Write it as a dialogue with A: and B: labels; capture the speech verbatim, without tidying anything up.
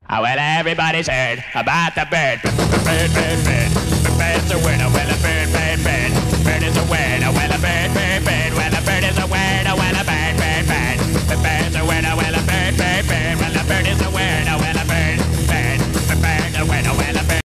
A: Ah, well, everybody's heard about the bird. Bird, bird, bird.